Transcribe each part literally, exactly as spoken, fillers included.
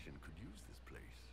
Inquisition could use this place.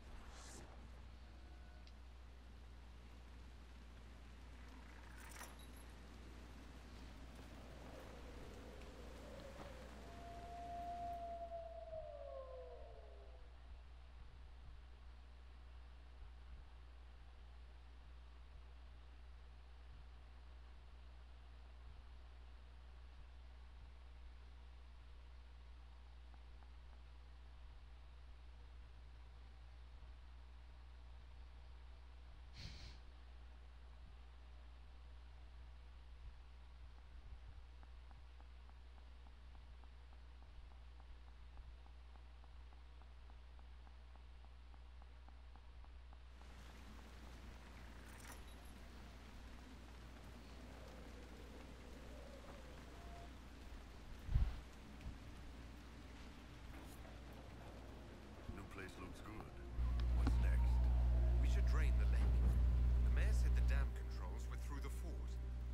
New place looks good. What's next? We should drain the lake. The mayor said the dam controls were through the fort.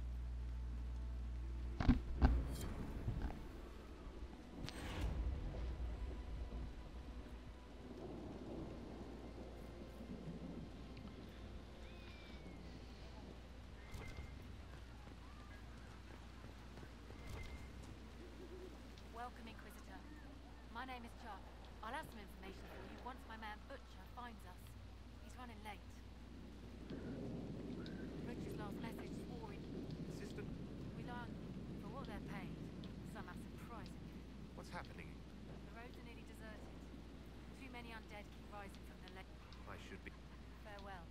Welcome, Inquisitor. My name is Chuck. I'll have some information for you once my man Butcher finds us. He's running late. Richard's last message swore in. Assistant, We learn, for what they're paid, some are surprisingly. what's happening? The roads are nearly deserted. Too many undead keep rising from the lake. I should be... Farewell.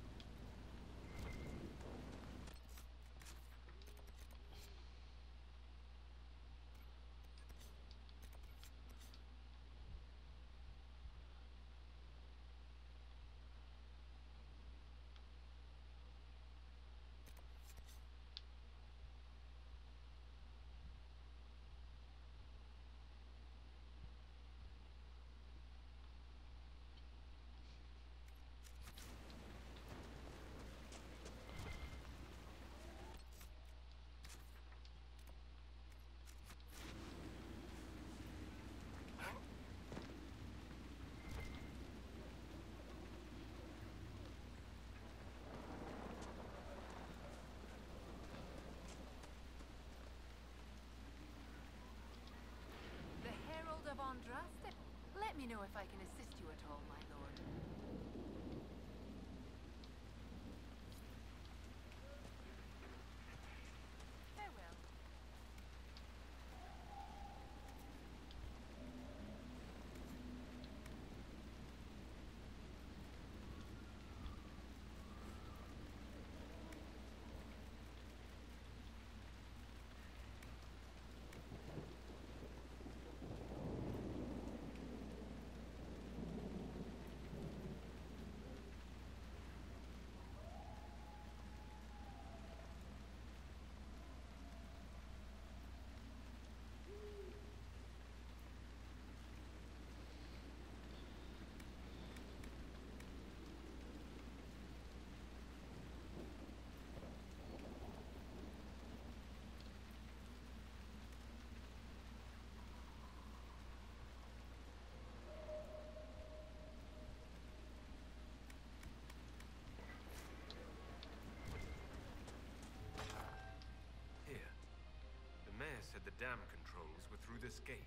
The Herald of Andraste? Let me know if I can assist you at all, my lord. Farewell. Here. The mayor said the dam controls were through this gate.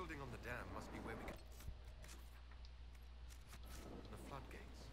building on the dam must be where we can... The floodgates.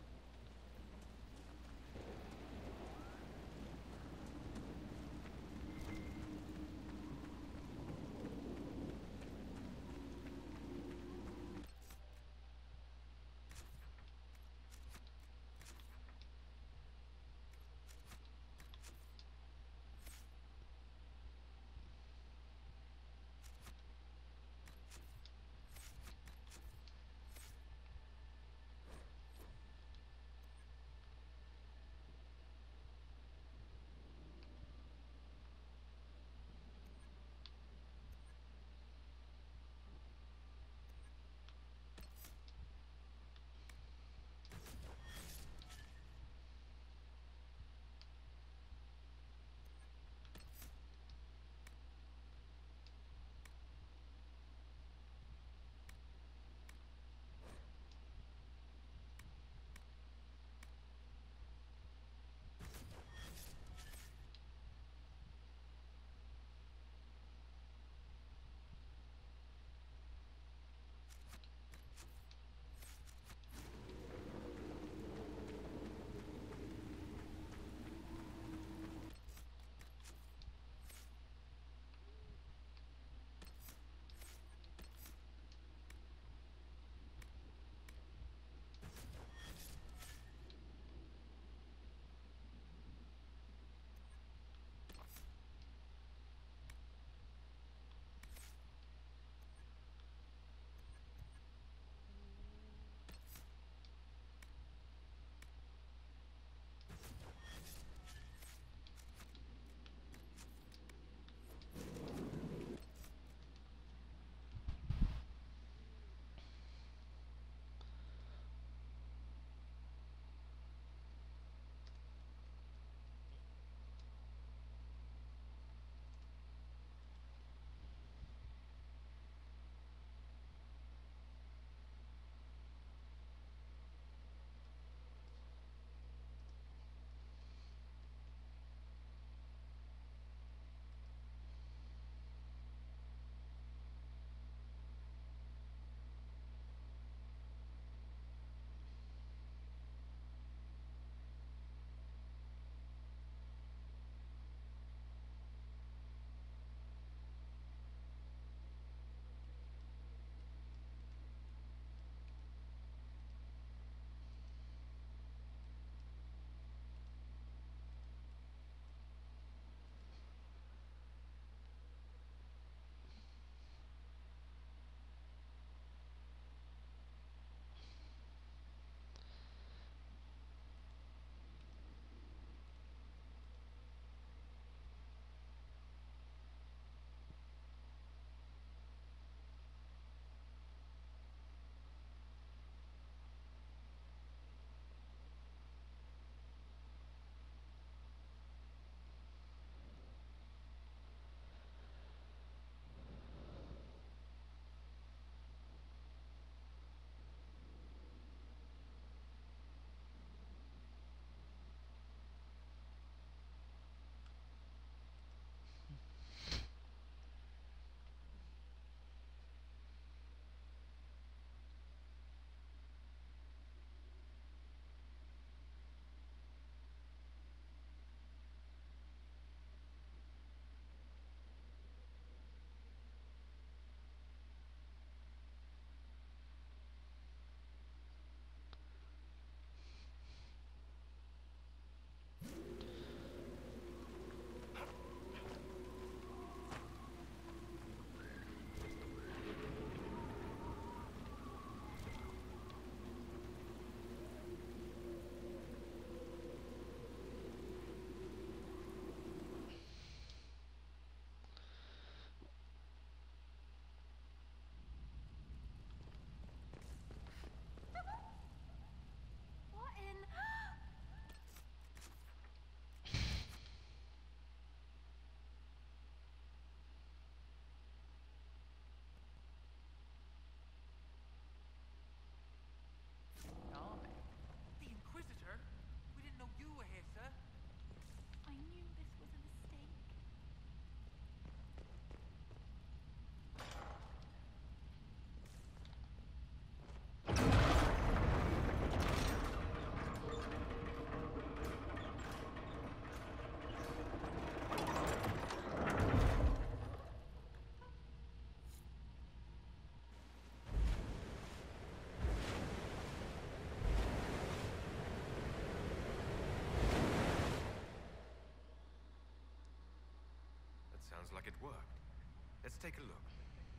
it worked. Let's take a look.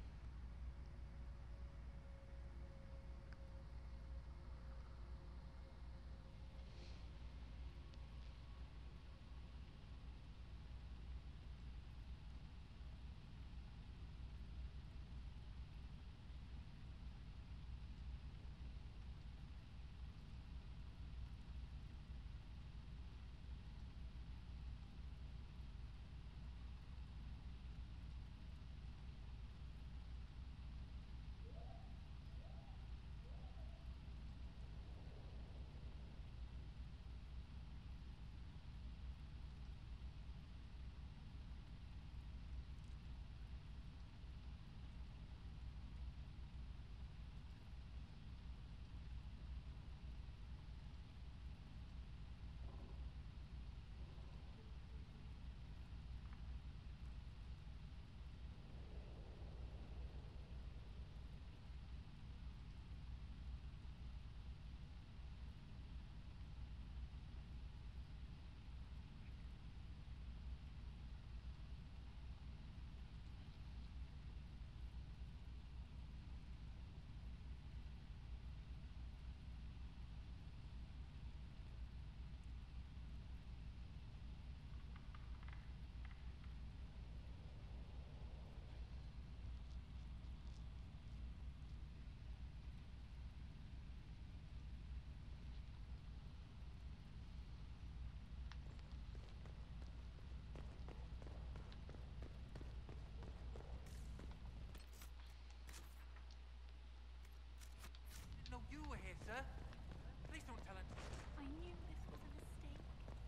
Didn't know you were here, sir. Please don't tell anyone. I knew this was a mistake.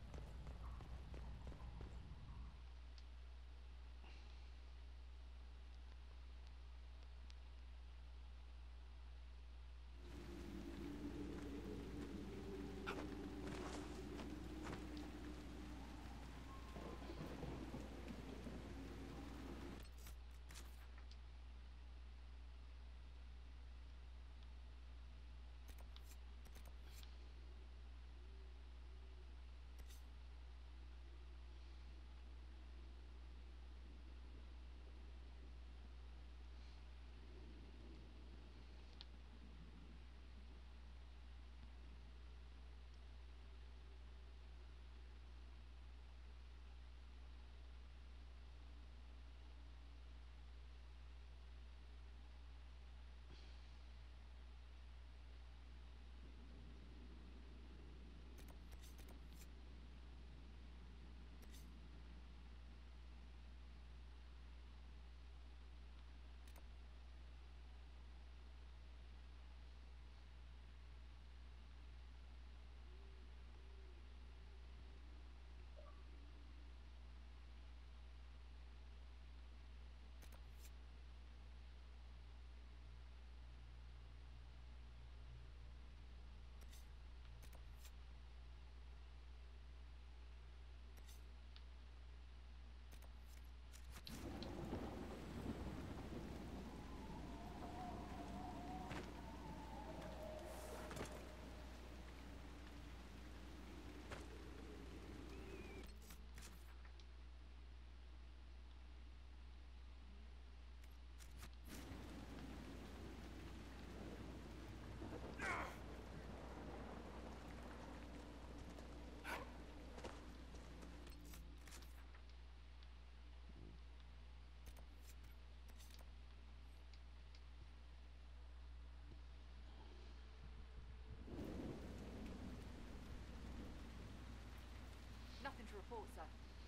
Nothing to report, sir.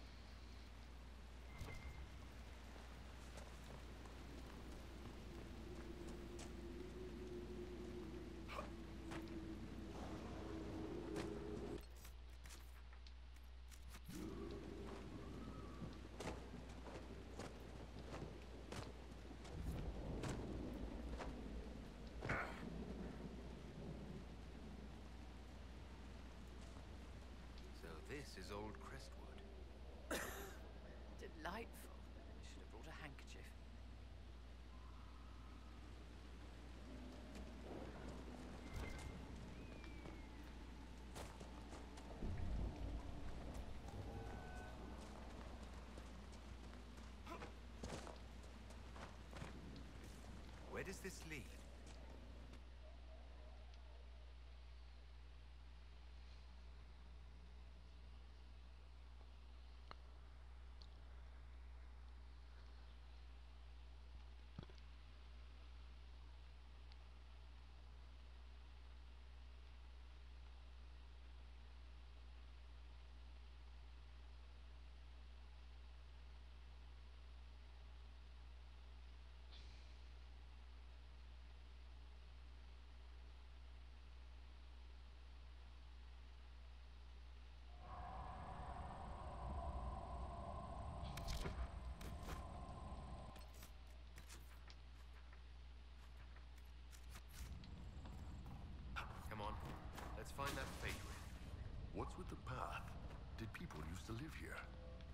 So this is old Crestwood. Delightful. Should have brought a handkerchief. people used to live here.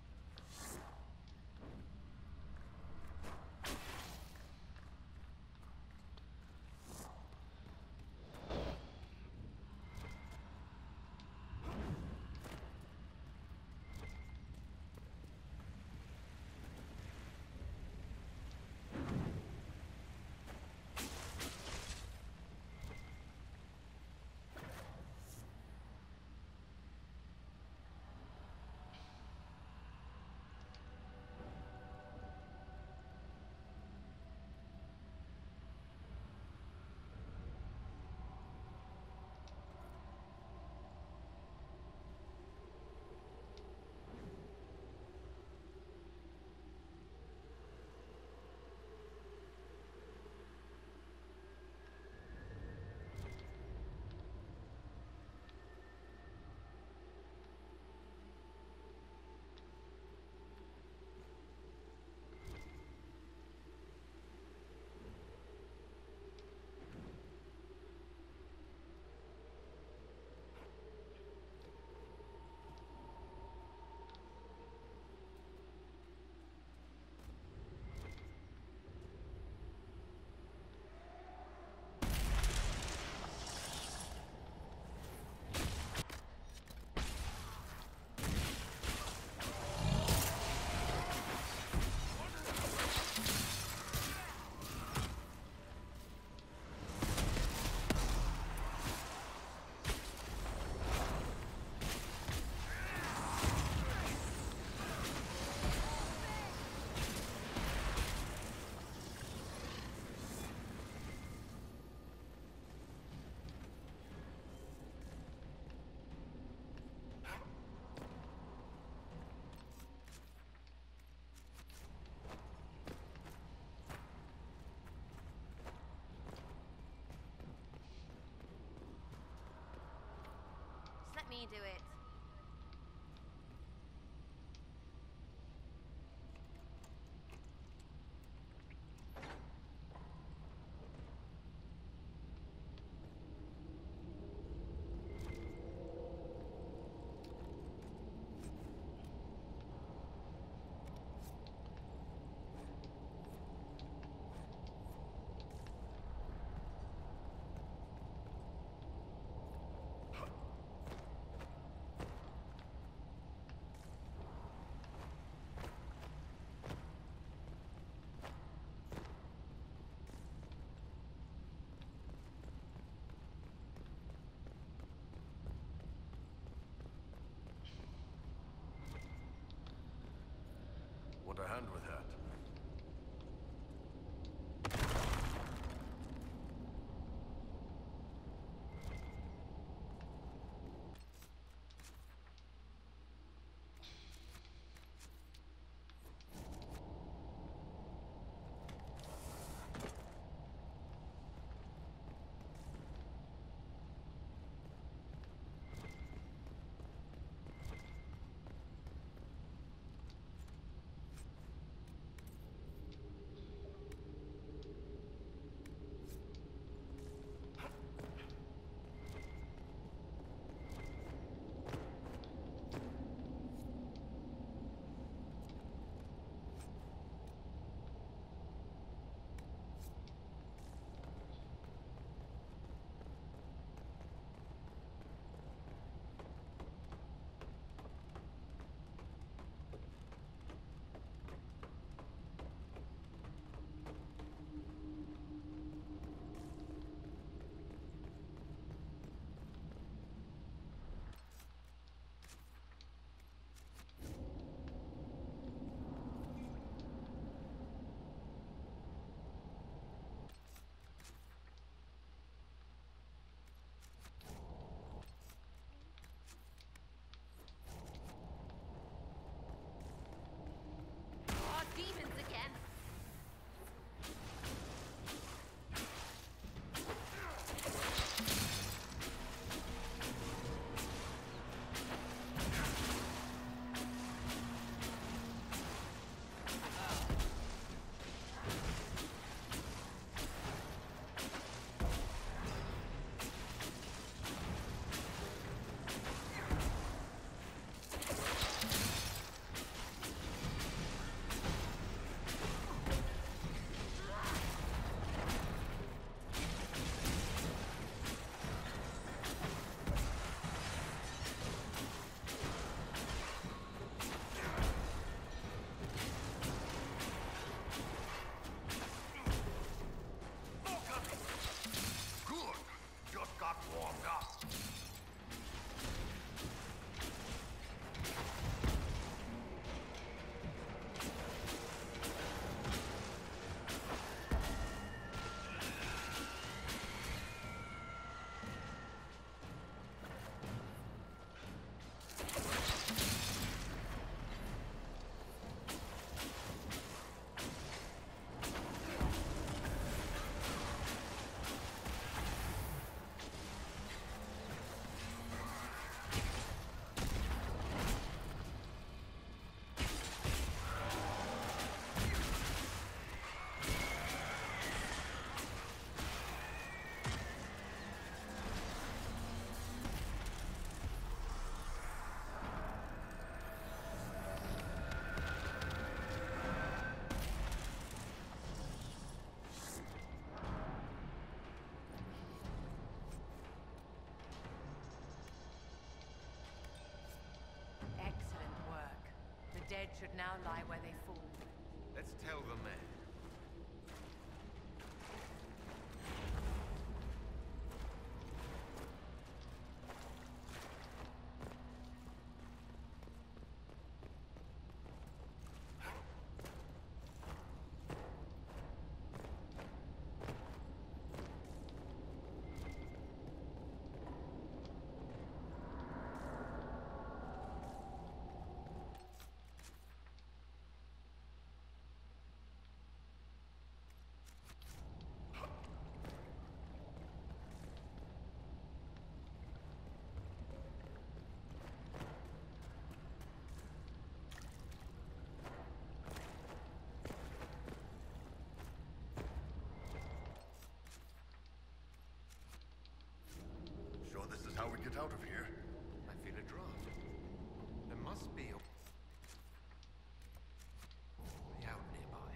Just let me do it. dead should now lie where they fall. Let's tell the mayor. Sure this is how we get out of here? I feel a draft. There must be a way out nearby.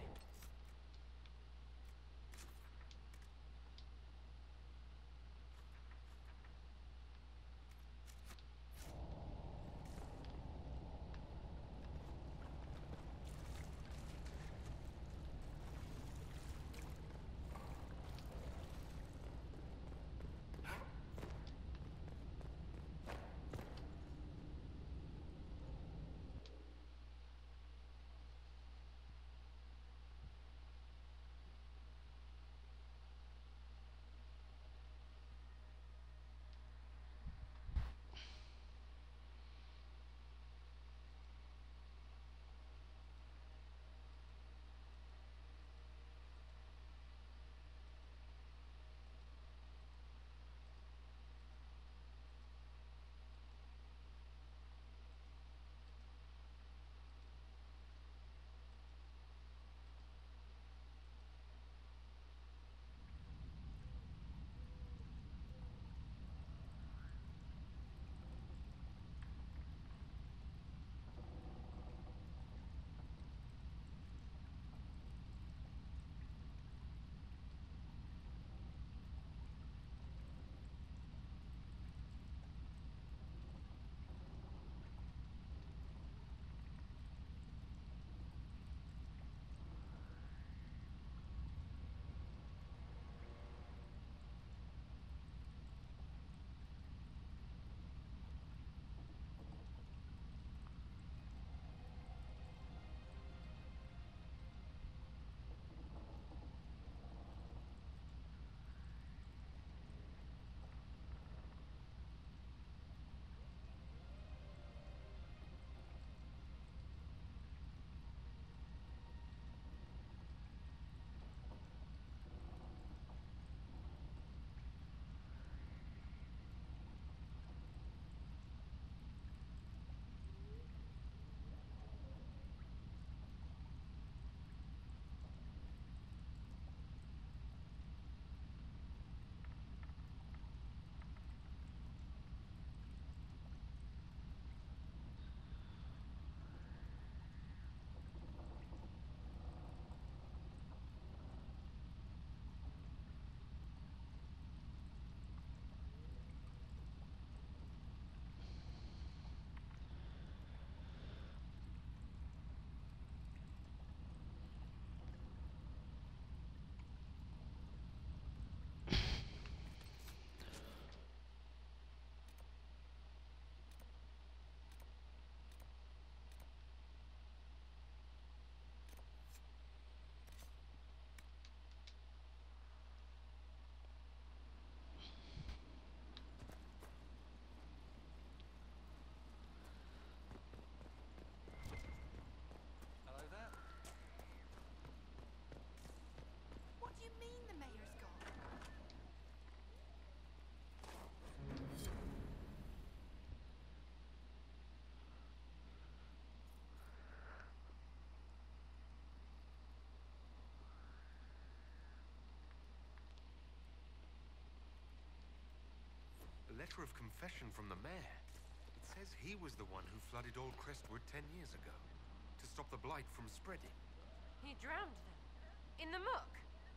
A letter of confession from the mayor. It says he was the one who flooded Old Crestwood ten years ago, to stop the blight from spreading. He drowned them. In the muck.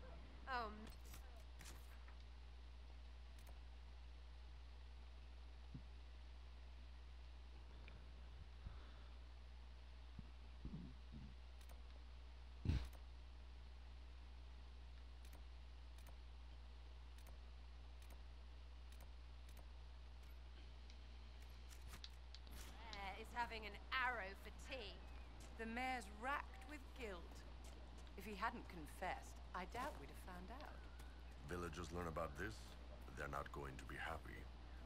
Oh, m- having an arrow for tea. The mayor's racked with guilt. If he hadn't confessed, I doubt we'd have found out. Villagers learn about this, they're not going to be happy.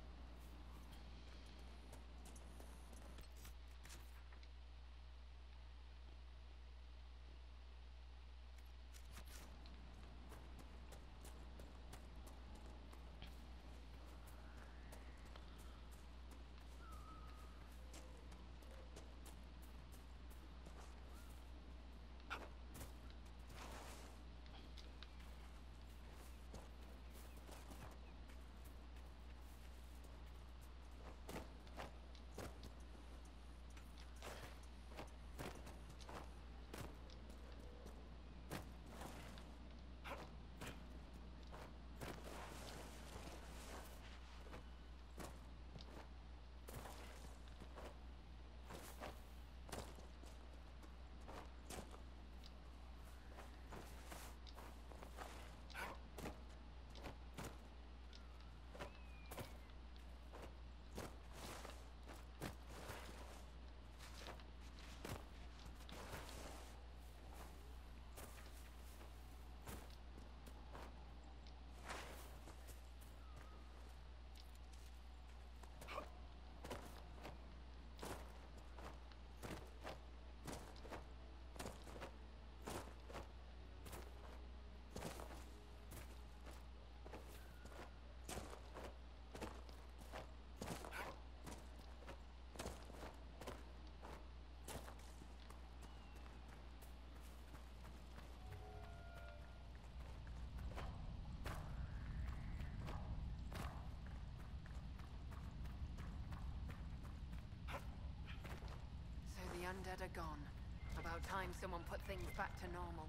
The undead are gone. About time someone put things back to normal.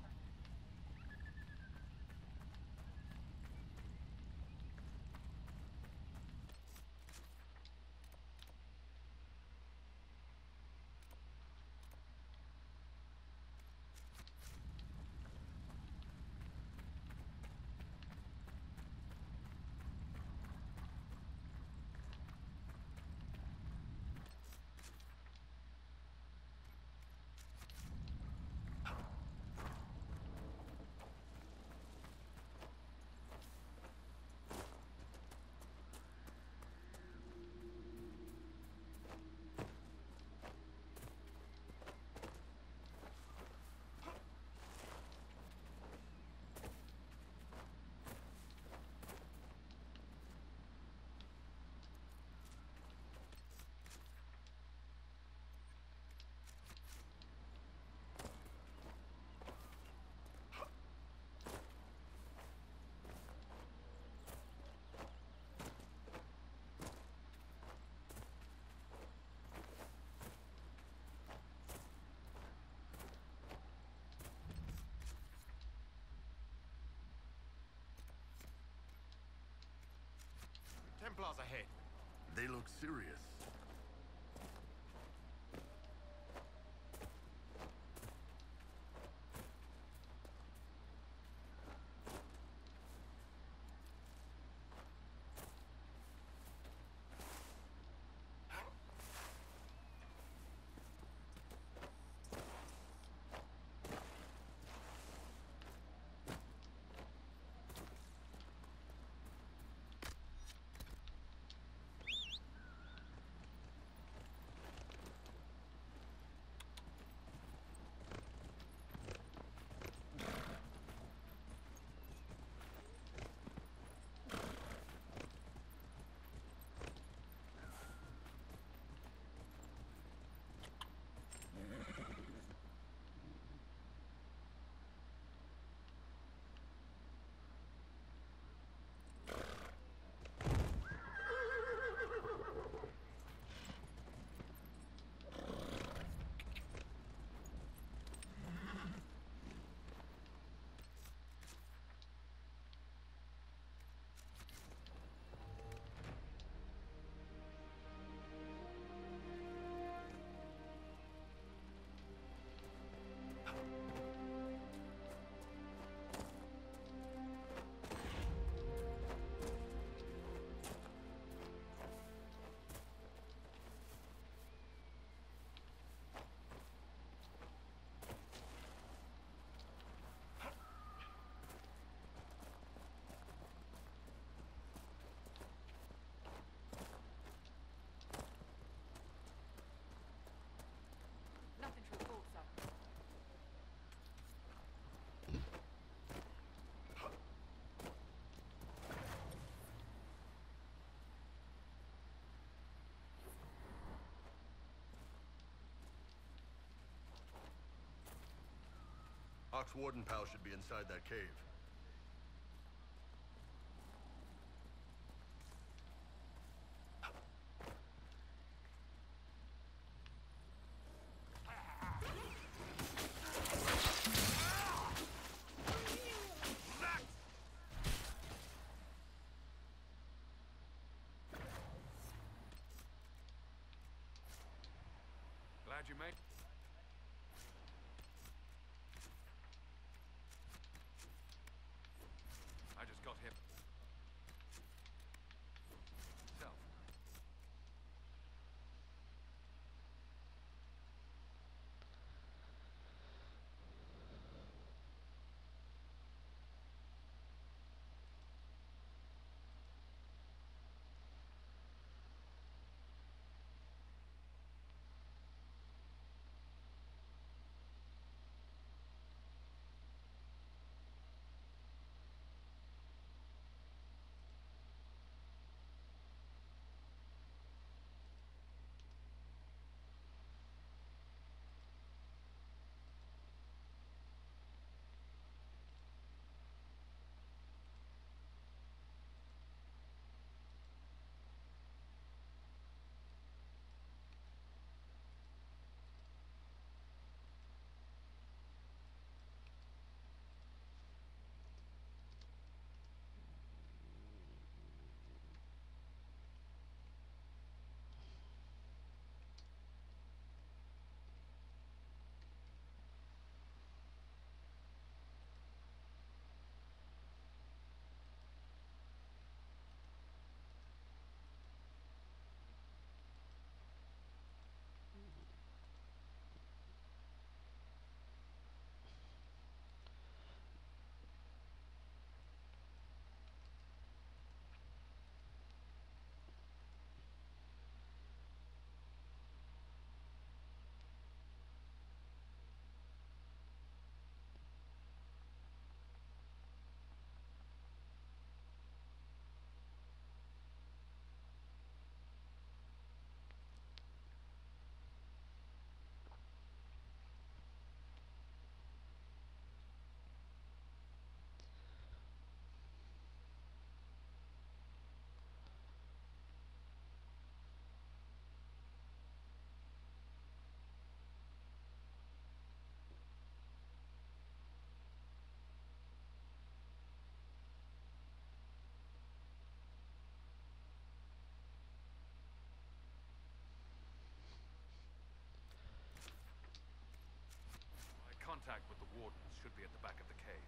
Templars ahead. They look serious. Doc's warden pal should be inside that cave. Glad you made... I just got him. Self. Contact with the wardens should be at the back of the cave.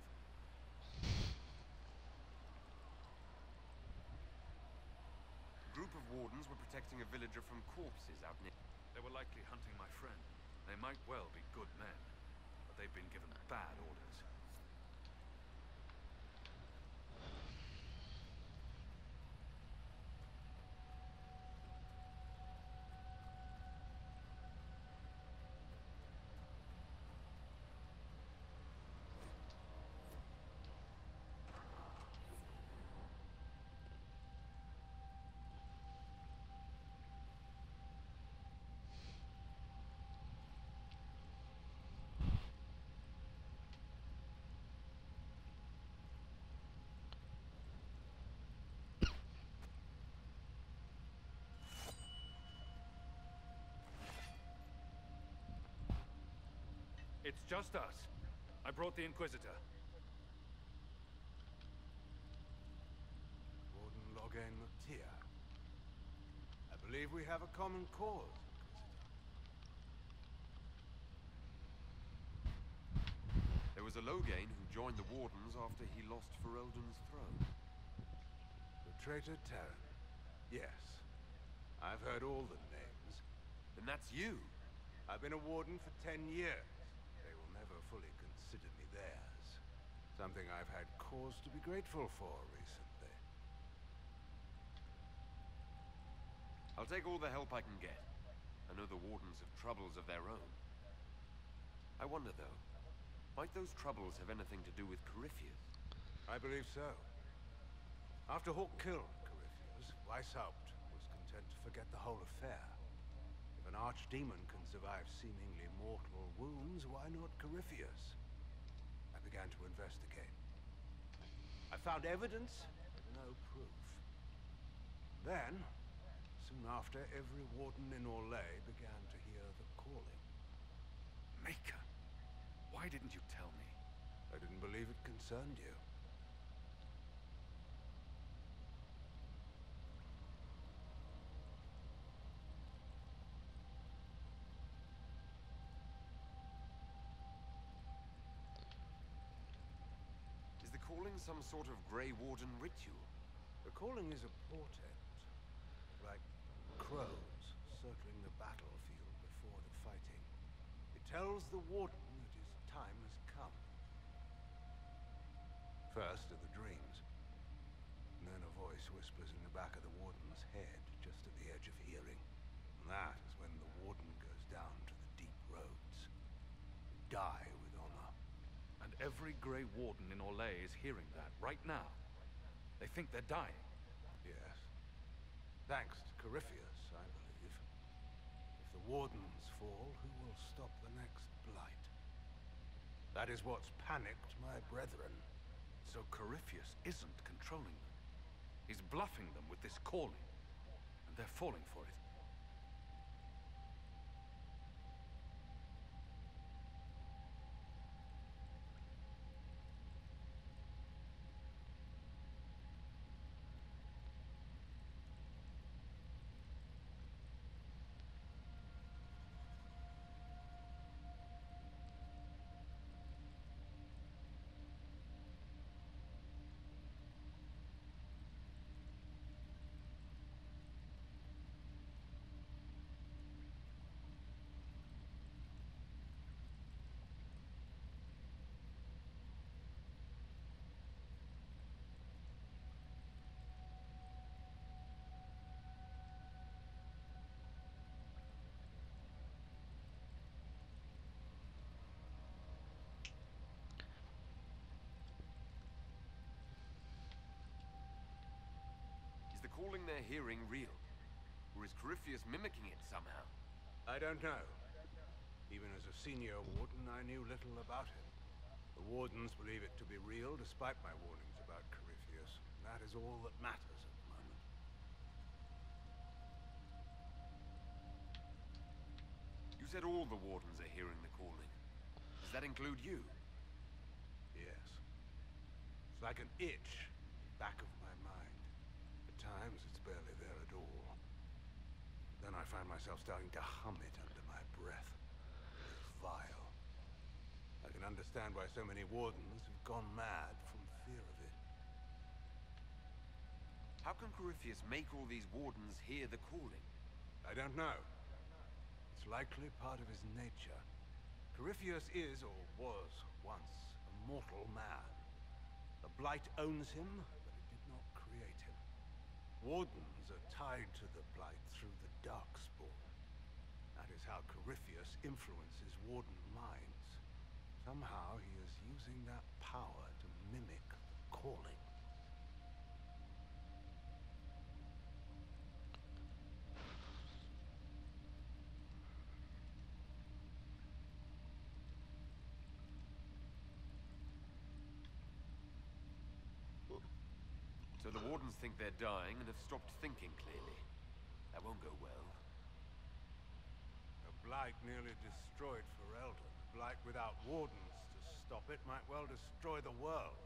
A group of wardens were protecting a villager from corpses out near... They were likely hunting my friend. They might well be good men, but they've been given bad orders. It's just us. I brought the Inquisitor. Warden Loghain Muktia. I believe we have a common cause, Inquisitor. There was a Loghain who joined the Wardens after he lost Ferelden's throne. The traitor Terran. Yes. I've heard all the names. And that's you. I've been a Warden for ten years. They will never fully consider me theirs. Something I've had cause to be grateful for recently. I'll take all the help I can get. I know the Wardens have troubles of their own. I wonder, though, might those troubles have anything to do with Corypheus? I believe so. After Hawke killed Corypheus, Weishaupt was content to forget the whole affair. If an archdemon can survive seemingly mortal wounds, why not Corypheus? began to investigate. I found evidence, but no proof. Then, soon after, every warden in Orlais began to hear the calling. Maker, why didn't you tell me? I didn't believe it concerned you. Is the calling some sort of Grey Warden ritual? The calling is a portent, like crows circling the battlefield before the fighting. It tells the Warden that his time has come. First are the dreams, and then a voice whispers in the back of the Warden's head, just at the edge of hearing. And that is when the Warden goes down to the deep roads. Die with honor. And every Grey Warden in Orlais is hearing that right now. They think they're dying. Yes. Thanks to Corypheus, I believe. If the Wardens fall, who will stop the next blight? That is what's panicked my brethren. So Corypheus isn't controlling them. He's bluffing them with this calling. And they're falling for it. Is the calling they're hearing real? Or is Corypheus mimicking it somehow? I don't know. Even as a senior warden, I knew little about him. The Wardens believe it to be real, despite my warnings about Corypheus. That is all that matters at the moment. You said all the Wardens are hearing the calling. Does that include you? Yes. It's like an itch back of my mind. At times, it's barely there at all. Then I find myself starting to hum it under my breath. It's vile. I can understand why so many Wardens have gone mad from fear of it. How can Corypheus make all these Wardens hear the calling? I don't know. It's likely part of his nature. Corypheus is, or was, once a mortal man. The Blight owns him, but it did not create him. Wardens are tied to the Blight through the Darkspawn. That is how Corypheus influences Warden minds. Somehow he is using that power to mimic the calling. So the Wardens think they're dying and have stopped thinking clearly. That won't go well. A Blight nearly destroyed Ferelden. A Blight without Wardens to stop it might well destroy the world.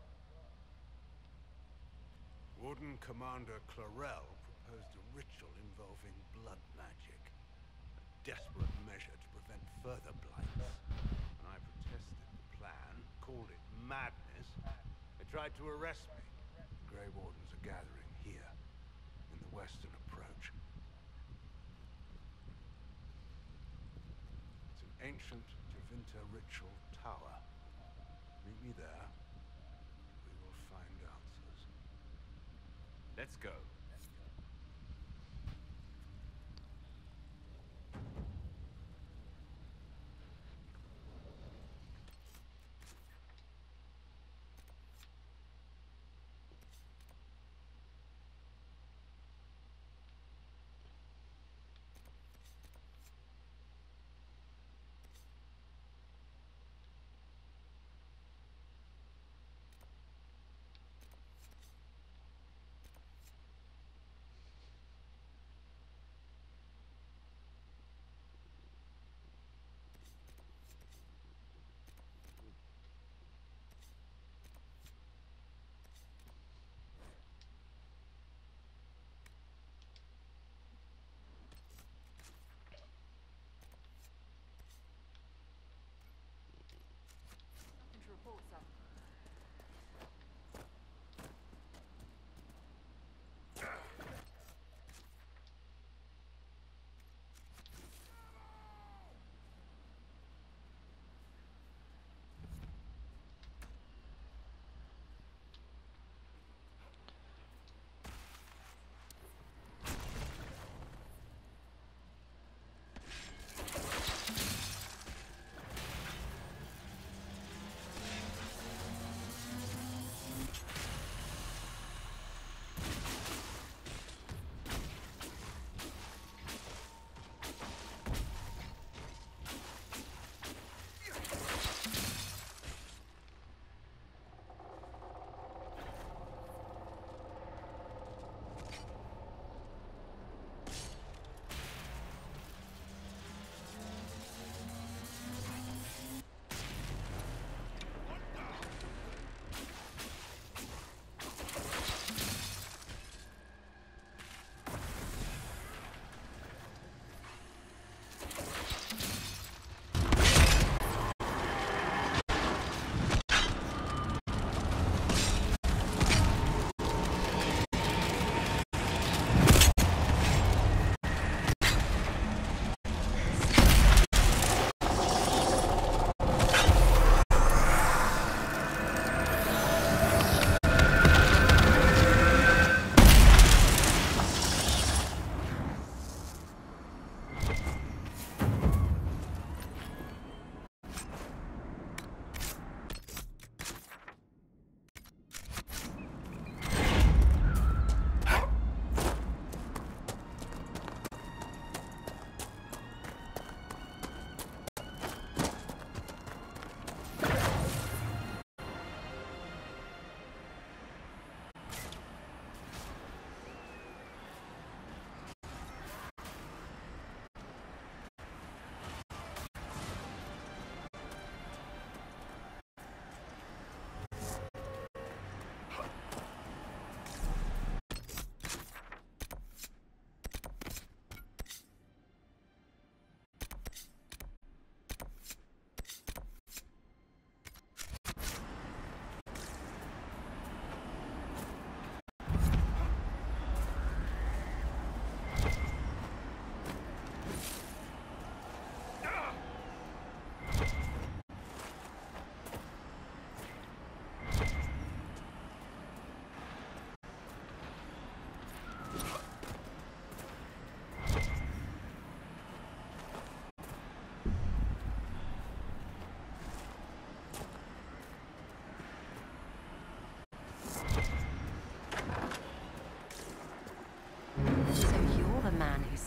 Warden Commander Clarel proposed a ritual involving blood magic. A desperate measure to prevent further Blights. When I protested the plan, called it madness, they tried to arrest me. The Grey Wardens are gathering here, in the western approach. It's an ancient Tevinter ritual tower. Meet me there. We will find answers. Let's go.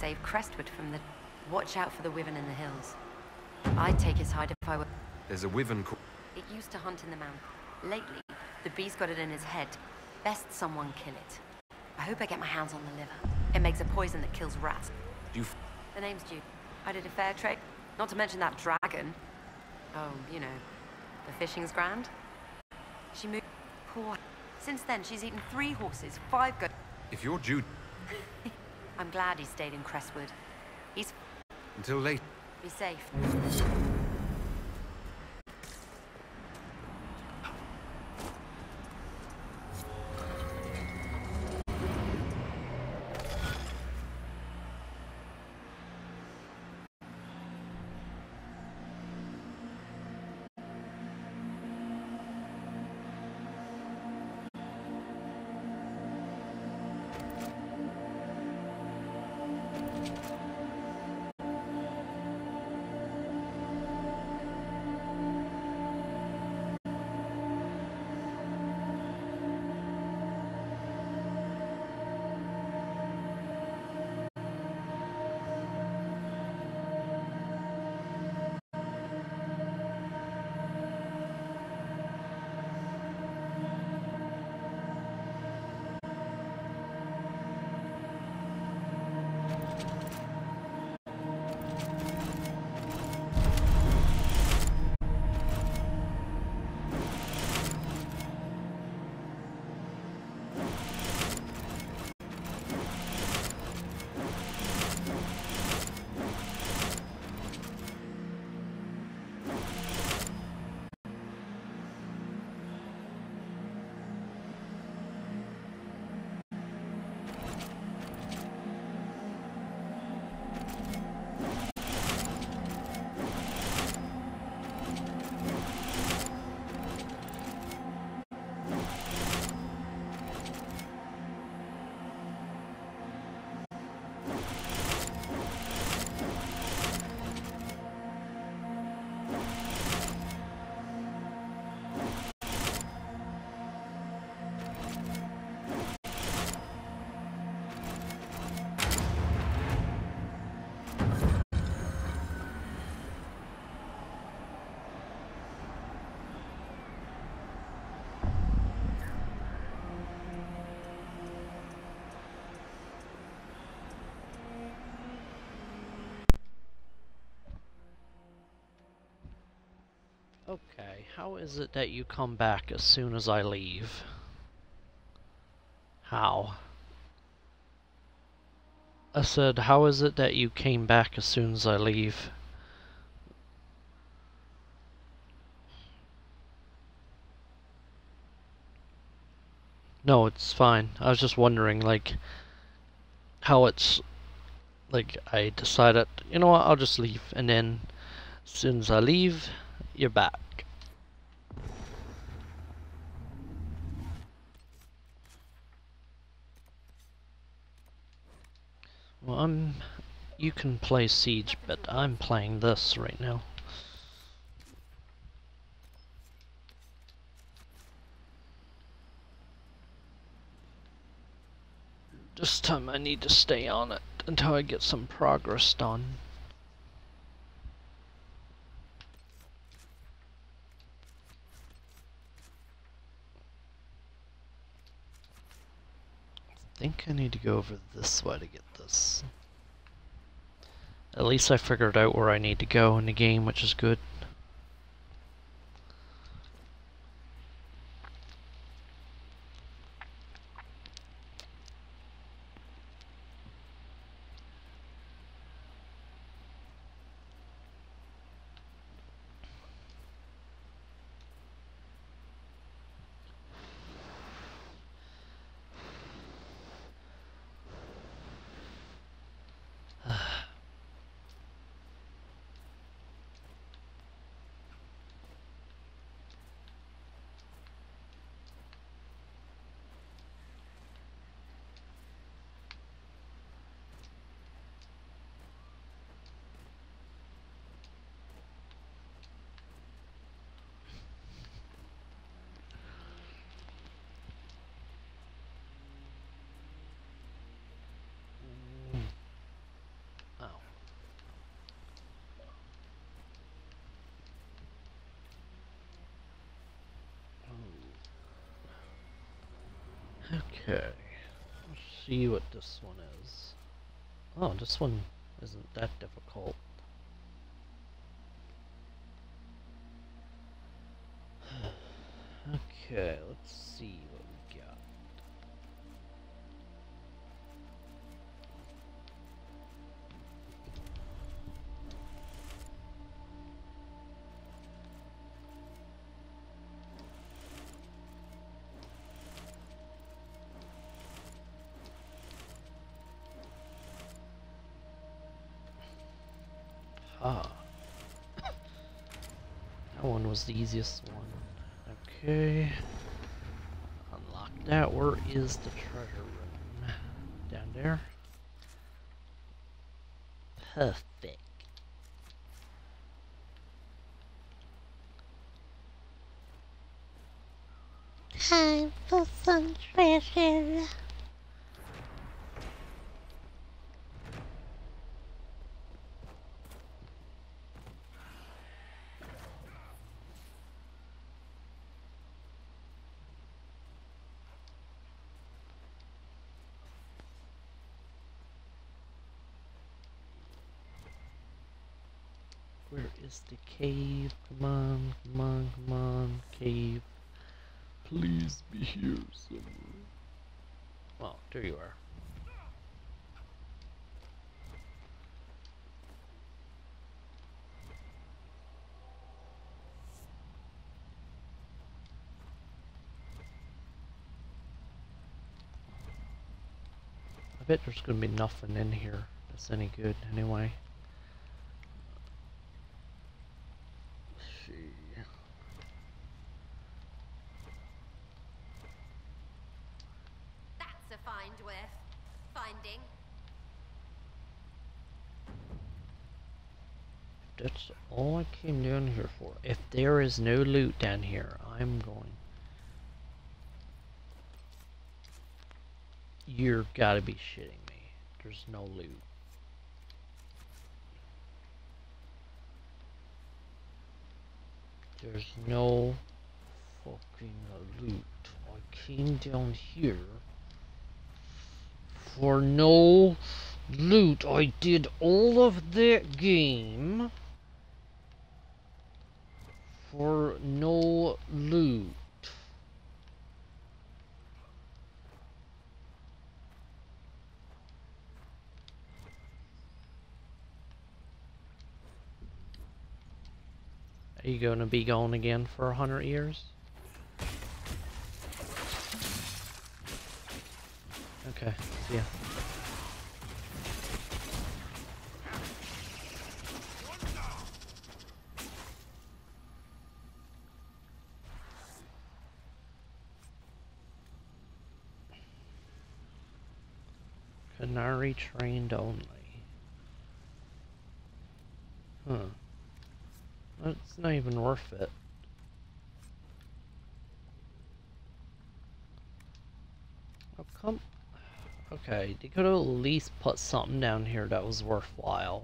save Crestwood from the... Watch out for the wyvern in the hills. I'd take his hide if I were... There's a wyvern co- It used to hunt in the mountain. Lately, the beast got it in his head. Best someone kill it. I hope I get my hands on the liver. It makes a poison that kills rats. You f- The name's Jude. I did a fair trade. Not to mention that dragon. Oh, you know, the fishing's grand. She moved... Poor... Since then, she's eaten three horses, five go... If you're Jude... I'm glad he stayed in Crestwood. He's... Until late. Be safe. Okay, how is it that you come back as soon as I leave? How? I said, how is it that you came back as soon as I leave? No, it's fine. I was just wondering, like, how it's, like, I decided, you know what, I'll just leave, and then, as soon as I leave, you're back. Well, I'm... You can play Siege, but I'm playing this right now. This time I need to stay on it until I get some progress done. I think I need to go over this way to get this. At least I figured out where I need to go in the game, which is good. Okay. Let's see what this one is. Oh, this one isn't that difficult. Okay, let's see what we got. Ah. That one was the easiest one. Okay. Unlock that. Where is the treasure room? Down there. Perfect. Time for some treasure. Where is the cave? Come on, come on, come on, cave. Please be here somewhere. Well, there you are. I bet there's gonna be nothing in here that's any good anyway. That's a find worth finding. That's all I came down here for. If there is no loot down here, I'm going. You're gotta be shitting me. There's no loot. There's no fucking loot. I came down here for no loot. I did all of that game for no loot. Are you gonna be gone again for a hundred years? Okay, see ya. Canary trained only. Huh. It's not even worth it. Oh, come. Okay, they could have at least put something down here that was worthwhile.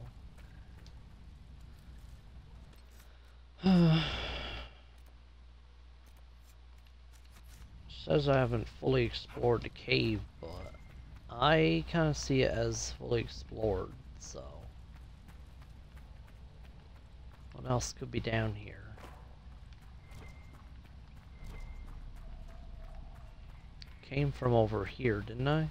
Says I haven't fully explored the cave, but I kind of see it as fully explored, so. What else could be down here? Came from over here, didn't I?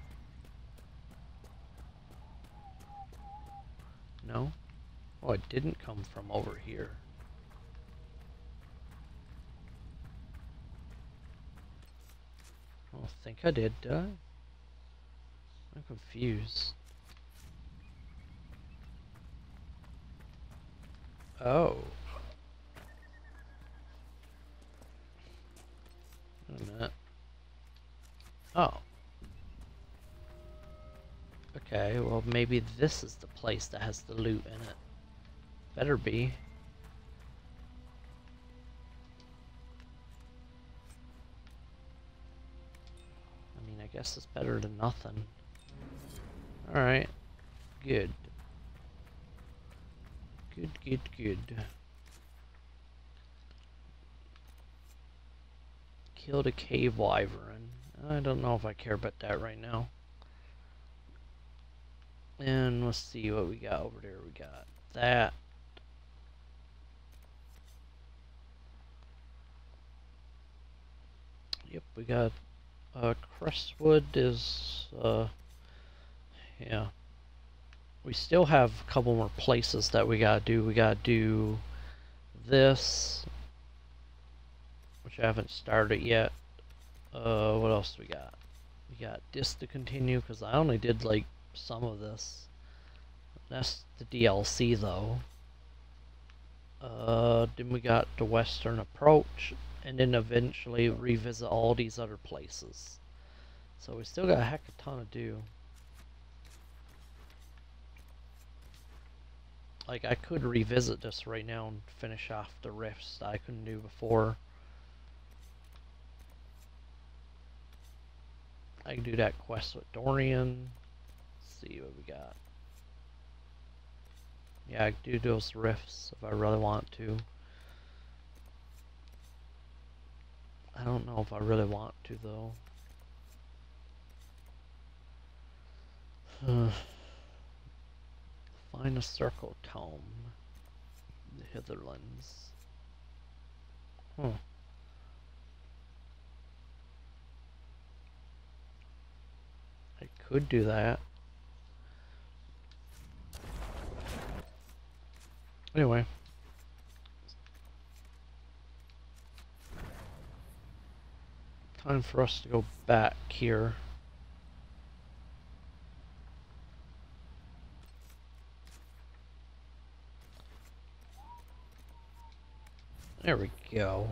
No? Oh, it didn't come from over here. I don't think I did, did I? I'm confused. Oh. Wait a minute. Oh. Okay, well maybe this is the place that has the loot in it. Better be. I mean, I guess it's better than nothing. Alright. Good. Good, good, good. Killed a cave wyvern. I don't know if I care about that right now. And let's see what we got over there. We got that. Yep, we got uh, Crestwood is, uh, yeah. We still have a couple more places that we gotta do. We gotta do this, which I haven't started yet. Uh, what else we got? We got this to continue, because I only did like some of this. That's the D L C though. Uh, then we got the Western Approach, and then eventually revisit all these other places. So we still got a heck of a ton to do. Like, I could revisit this right now and finish off the rifts that I couldn't do before. I can do that quest with Dorian. Let's see what we got. Yeah, I can do those rifts if I really want to. I don't know if I really want to, though. Uh, find a circle tome. The Hitherlands. Huh. I could do that. Anyway. Time for us to go back here. There we go.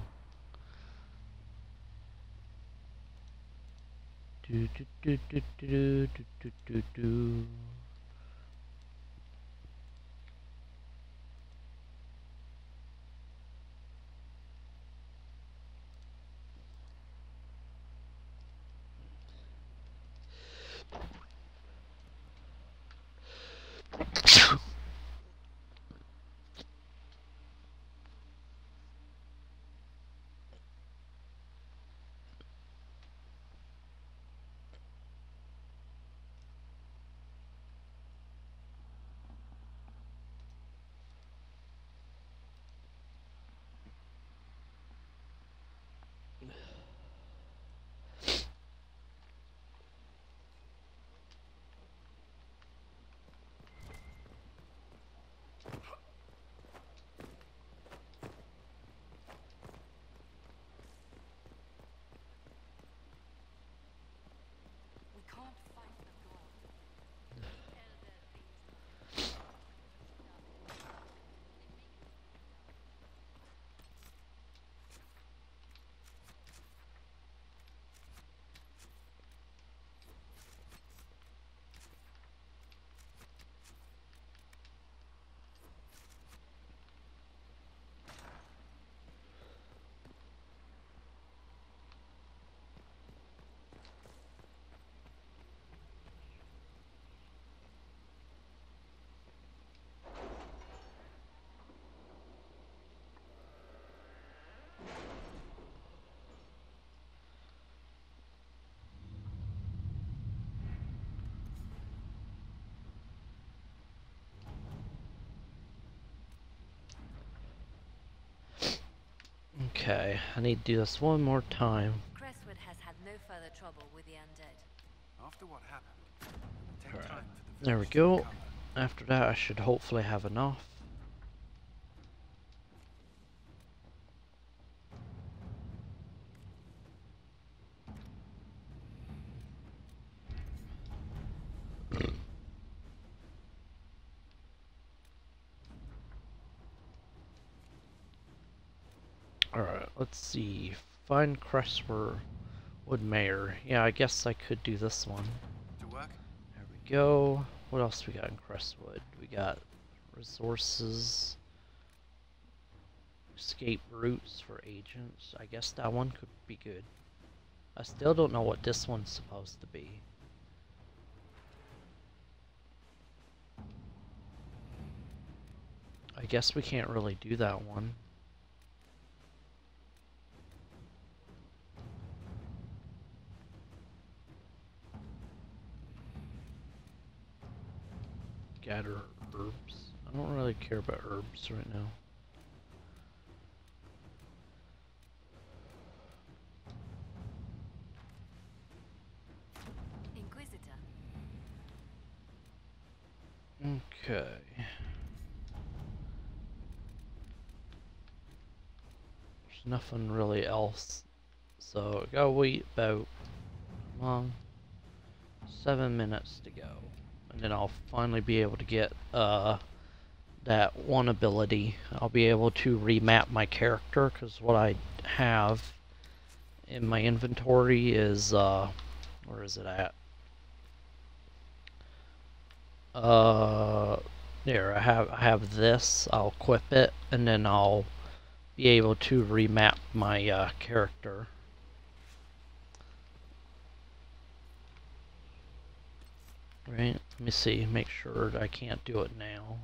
Do do do do do do do do do. Okay, I need to do this one more time. Crestwood has had no further trouble with the undead. After what happened, it would take time for the There we village to go. recover. After that, I should hopefully have enough. Alright, let's see. Find Crestwood Mayor. Yeah, I guess I could do this one. To work? There we go. What else we got in Crestwood? We got resources. Escape routes for agents. I guess that one could be good. I still don't know what this one's supposed to be. I guess we can't really do that one. herbs. I don't really care about herbs right now. Inquisitor. Okay. There's nothing really else. So I gotta wait about long seven minutes to go. And then I'll finally be able to get uh that one ability. I'll be able to remap my character, because what I have in my inventory is uh where is it at? Uh there, I have I have this. I'll equip it and then I'll be able to remap my uh, character. Right, let me see, make sure I can't do it now.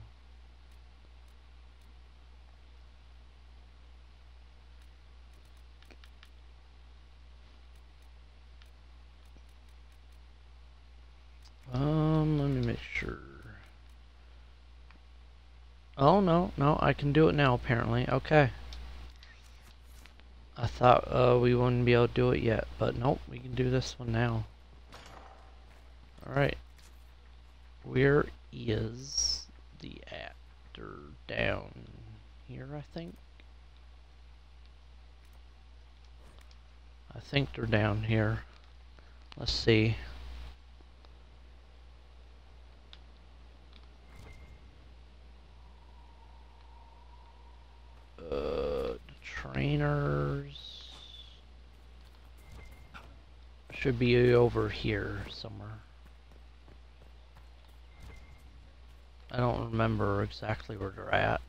Um, let me make sure. Oh, no, no, I can do it now, apparently. Okay. I thought uh, we wouldn't be able to do it yet, but nope, we can do this one now. Alright. Where is the actor? Down here, I think? I think they're down here. Let's see. Uh, the trainers should be over here somewhere. I don't remember exactly where they're at.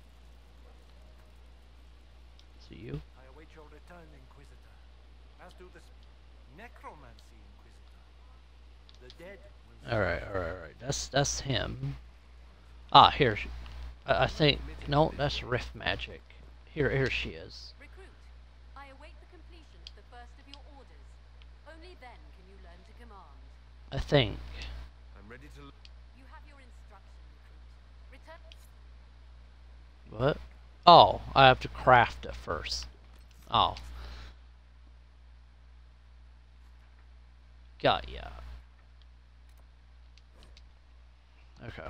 See you? I await your return, Inquisitor. As do the necromancy, Inquisitor. The dead will... Alright, alright, alright. That's, that's him. Ah, here. I, I think... No, that's Rift Magic. Here, here she is. Recruit, I await the completion of the first of your orders. Only then can you learn to command. I think. I'm ready to... You have your instruction, recruit. Return... What? Oh, I have to craft it first. Oh. Got ya. Okay.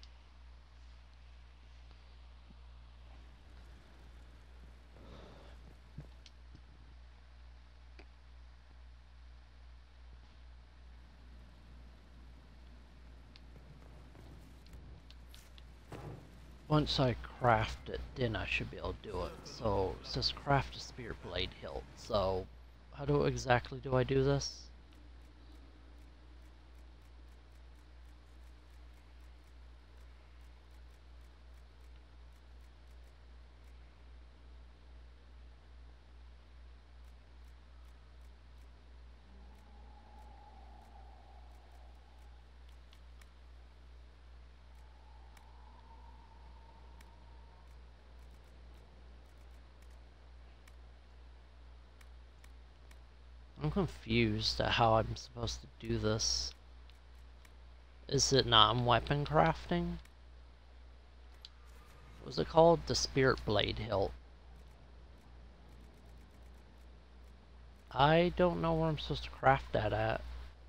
Once I craft it, then I should be able to do it. So, it says craft a spear blade hilt. So, how do exactly do I do this? I'm confused at how I'm supposed to do this. Is it not weapon crafting? What was it called? The Spirit Blade hilt. I don't know where I'm supposed to craft that at.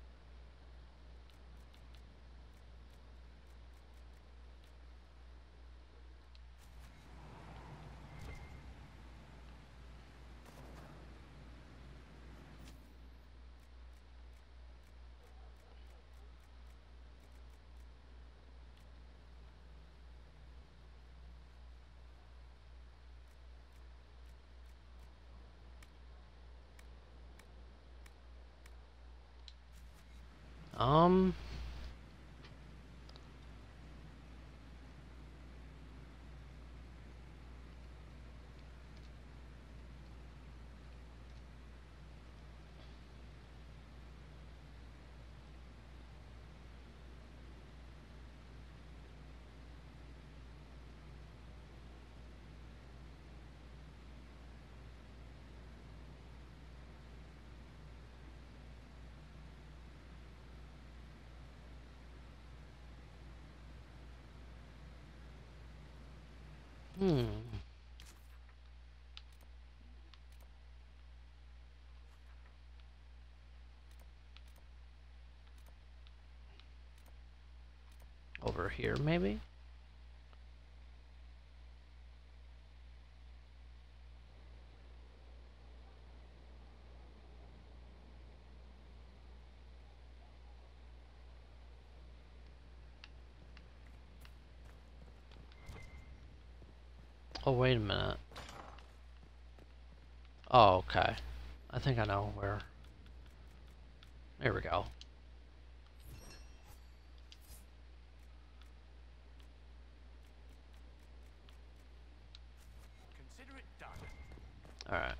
Um... Hmm. Over here, maybe? Oh, wait a minute. Oh, okay. I think I know where. There we go. Consider it done. Alright.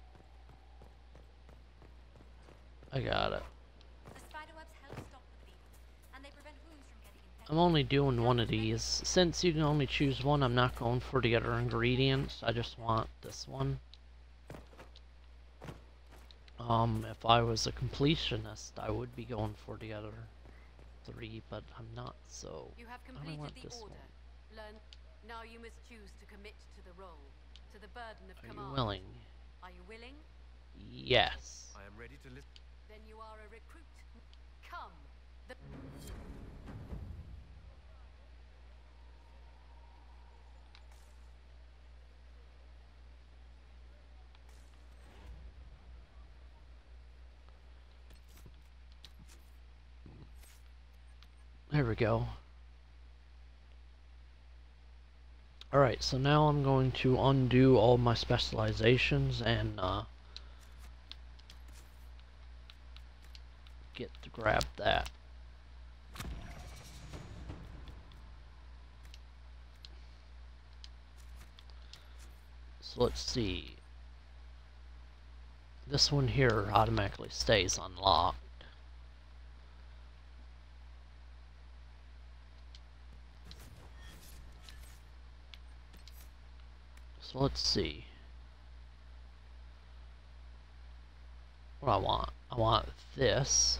I got it. The spiderwebs help stop the bleed, and they prevent wounds from getting infected. I'm only doing one of these. Since you can only choose one, I'm not going for the other ingredients. I just want this one. Um, if I was a completionist, I would be going for the other three, but I'm not, so You have I completed want the this order. one. Learn. Now you must choose to commit to the role, to the burden of Are you command. willing? Are you willing? Yes. I am ready to listen. Then you are a recruit. Come. The There we go. Alright, so now I'm going to undo all my specializations and uh, get to grab that. So let's see. This one here automatically stays unlocked. So let's see. What I want. I want this.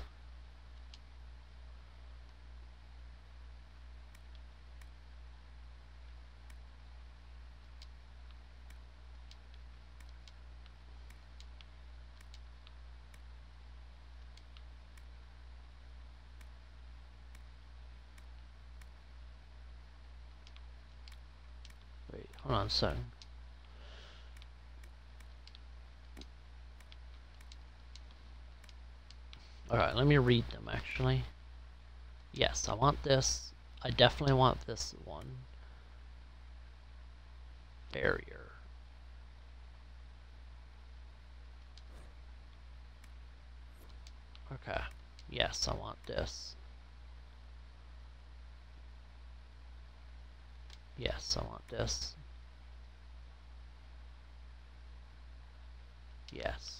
Wait, hold on a second. Alright, let me read them actually. Yes, I want this. I definitely want this one. Barrier. Okay. Yes, I want this. Yes, I want this. Yes.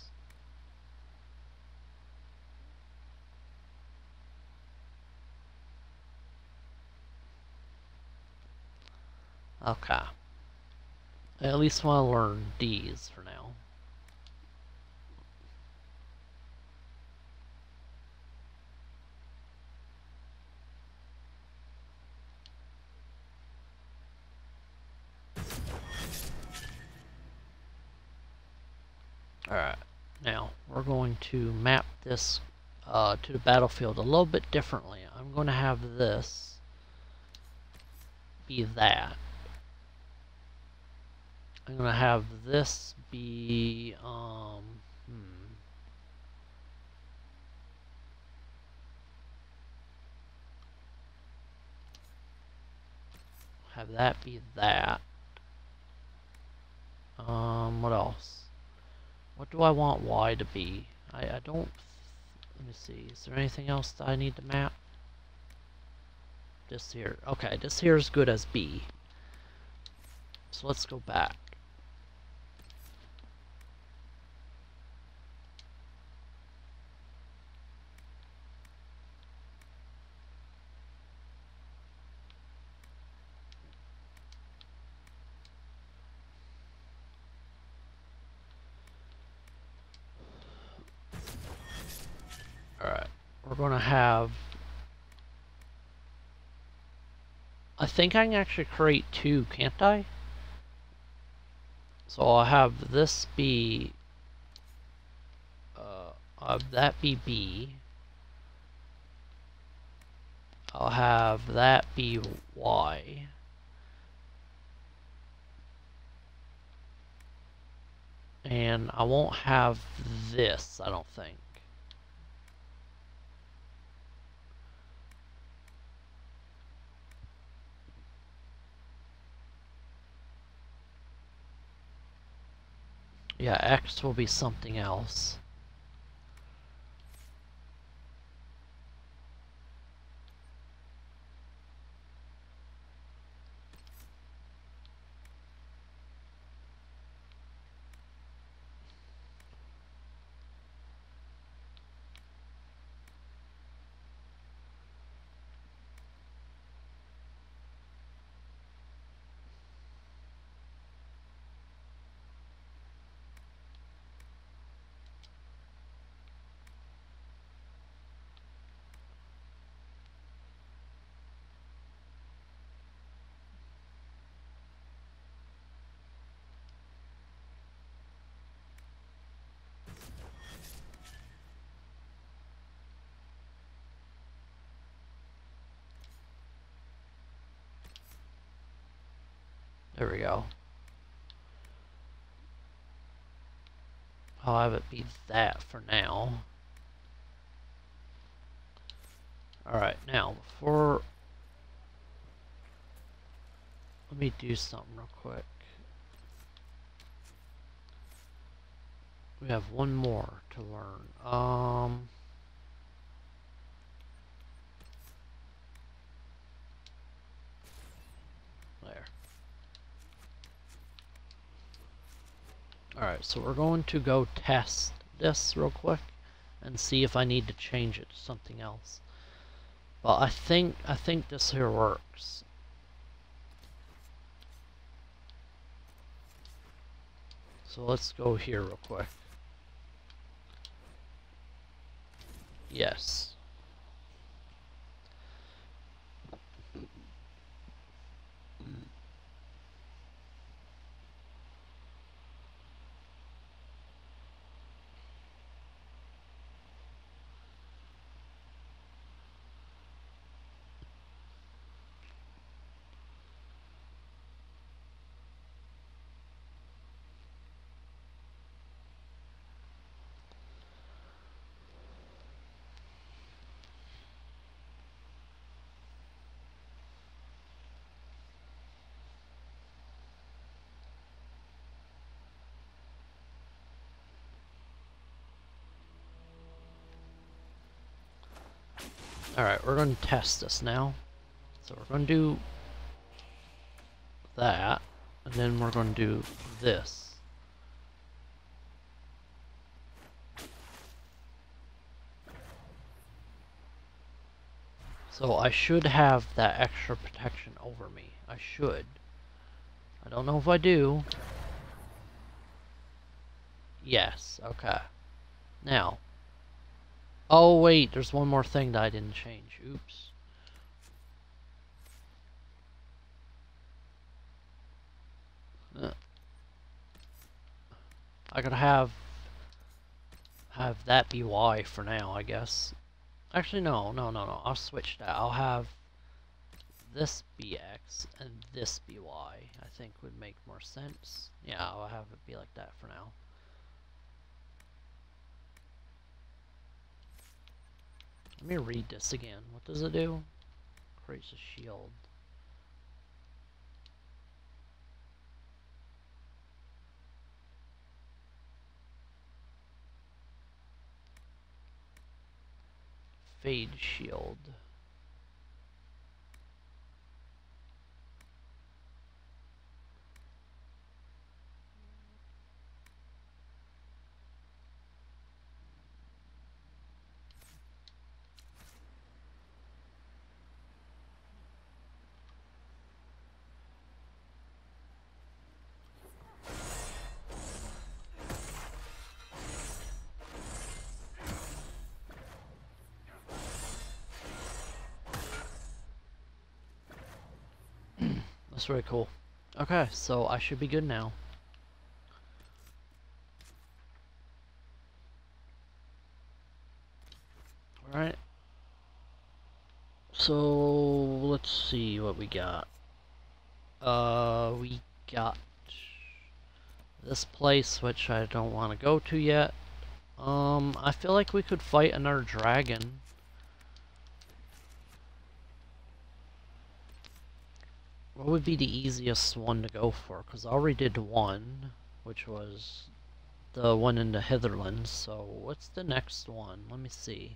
Okay. I at least want to learn these for now. Alright, now we're going to map this uh, to the battlefield a little bit differently. I'm going to have this be that. I'm going to have this be, um, hmm. Have that be that. Um, what else? What do I want Y to be? I, I don't... Let me see. Is there anything else that I need to map? This here. Okay, this here is good as B. So let's go back. Alright, we're going to have... I think I can actually create two, can't I? So I'll have this be, uh, I'll have that be B. I'll have that be Y. And I won't have this, I don't think. Yeah, X will be something else. There we go. I'll have it be that for now. Alright, now before... Let me do something real quick. We have one more to learn. Um... There. Alright, so we're going to go test this real quick and see if I need to change it to something else. But I think I think this here works. So let's go here real quick. Yes. Alright, we're going to test this now. So we're going to do that, and then we're going to do this. So I should have that extra protection over me. I should. I don't know if I do. Yes, okay. Now. Oh wait, there's one more thing that I didn't change. Oops. Uh, I gotta have have that be Y for now, I guess. Actually, no, no, no, no. I'll switch that. I'll have this be X and this be Y. I think would make more sense. Yeah, I'll have it be like that for now. Let me read this again. What does it do? Creates a shield. Fade shield. That's very cool. Okay, so I should be good now. Alright. So, let's see what we got. Uh, we got this place, which I don't want to go to yet. Um, I feel like we could fight another dragon. What would be the easiest one to go for? Because I already did one, which was the one in the Hitherlands. So, what's the next one? Let me see.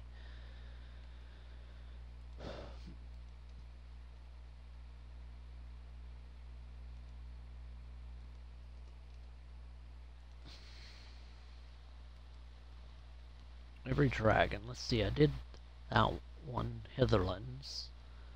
Every dragon. Let's see, I did that one, Hitherlands.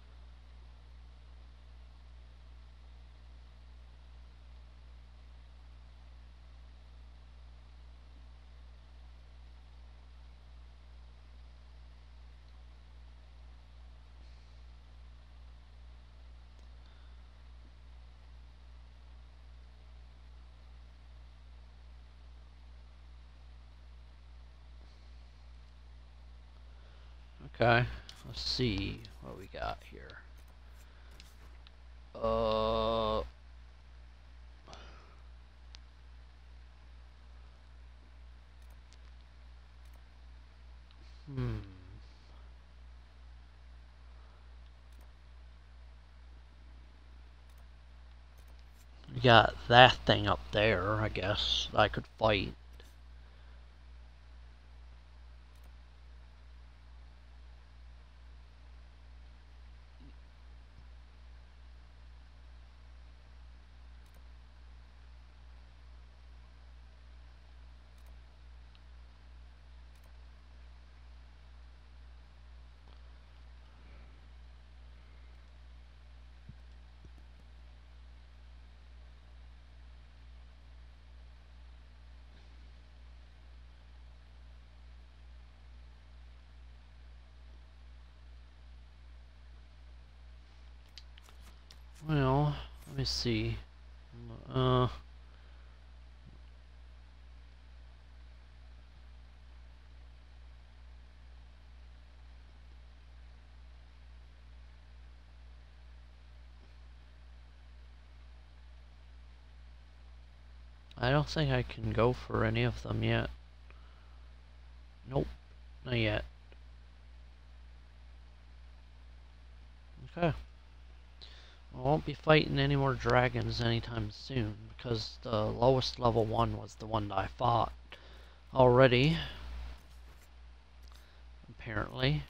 Okay, let's see what we got here. Uh, hmm. We got that thing up there, I guess, I could fight. Well, let me see. Uh, I don't think I can go for any of them yet. Nope, not yet. Okay. I won't be fighting any more dragons anytime soon, because the lowest level one was the one that I fought already. Apparently.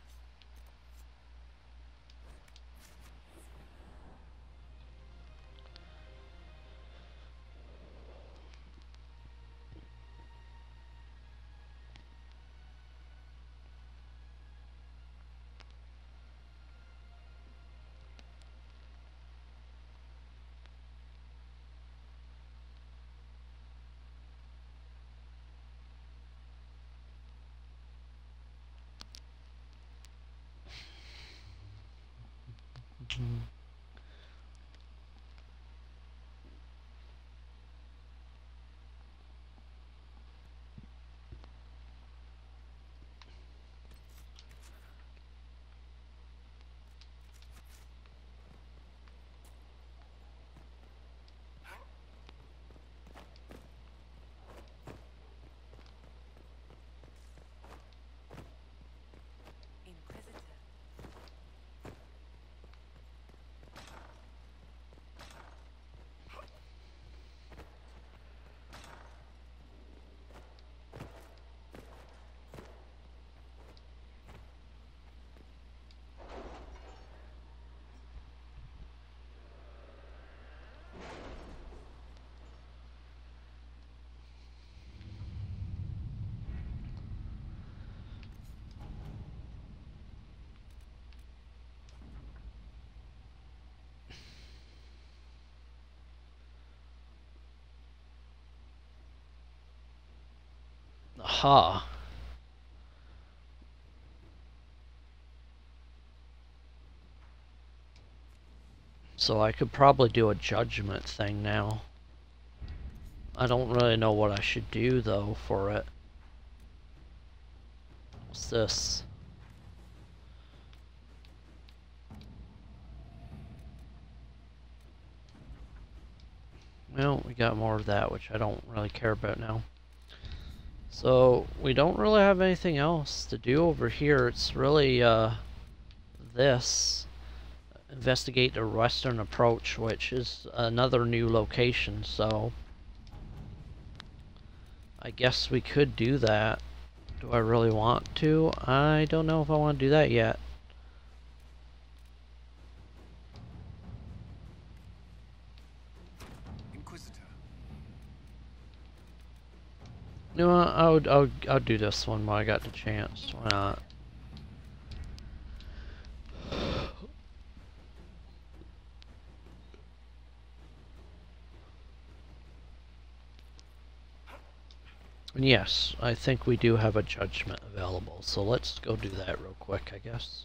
Mm-hmm. Aha. So I could probably do a judgment thing now. I don't really know what I should do though for it. What's this? Well, we got more of that, which I don't really care about now. So, we don't really have anything else to do over here. It's really, uh, this. Investigate the western approach, which is another new location, so... I guess we could do that. Do I really want to? I don't know if I want to do that yet. Inquisitor. You know what? I would, I would, I'll do this one while I got the chance. Why not? And yes, I think we do have a judgment available, so let's go do that real quick, I guess.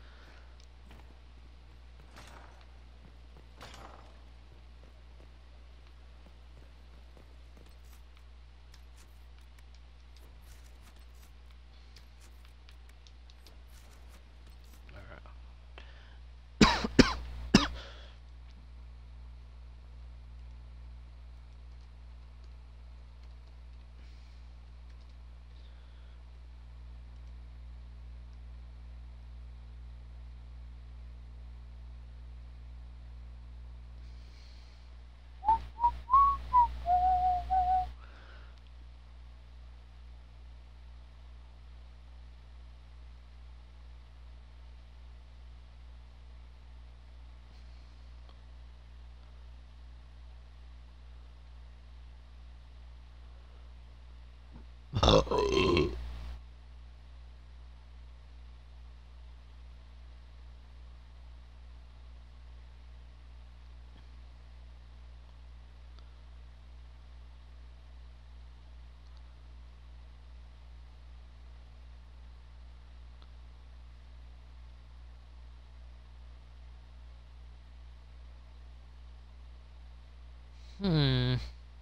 Hmm.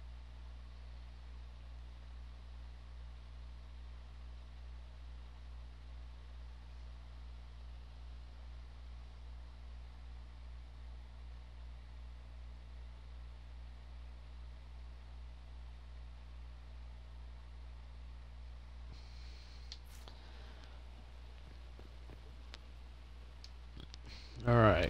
All right.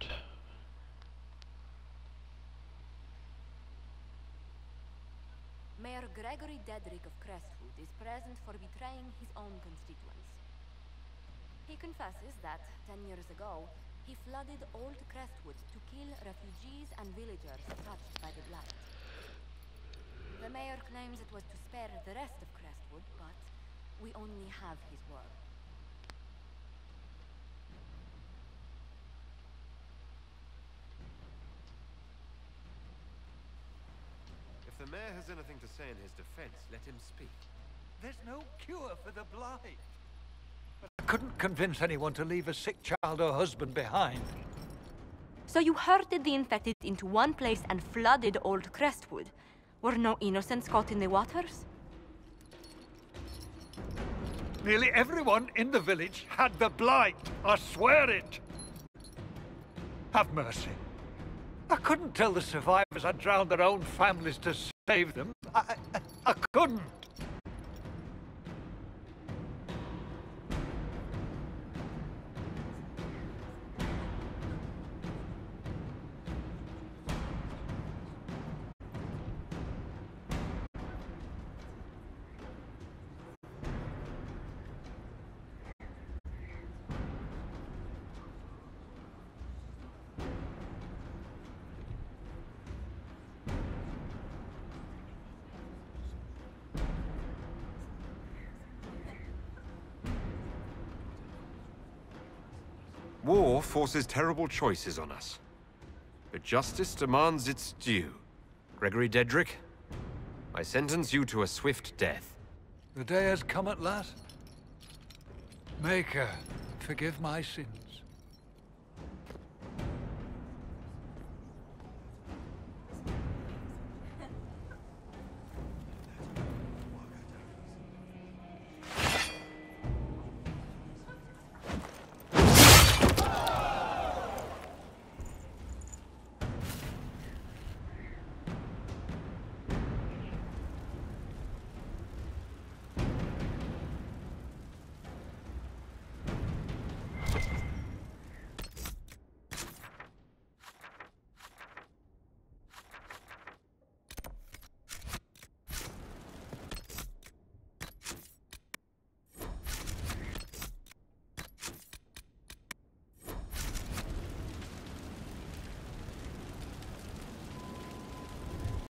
Mayor Gregory Dedrick of Crestwood is present for betraying his own constituents. He confesses that, ten years ago, he flooded Old Crestwood to kill refugees and villagers touched by the Blight. The mayor claims it was to spare the rest of Crestwood, but we only have his word. If the mayor has anything to say in his defense, let him speak. There's no cure for the Blight. I couldn't convince anyone to leave a sick child or husband behind. So you herded the infected into one place and flooded Old Crestwood? Were no innocents caught in the waters? Nearly everyone in the village had the Blight. I swear it. Have mercy. I couldn't tell the survivors I'd drowned their own families to save them. I, I, I couldn't. War forces terrible choices on us. But justice demands its due. Gregory Dedrick, I sentence you to a swift death. The day has come at last. Maker, forgive my sins.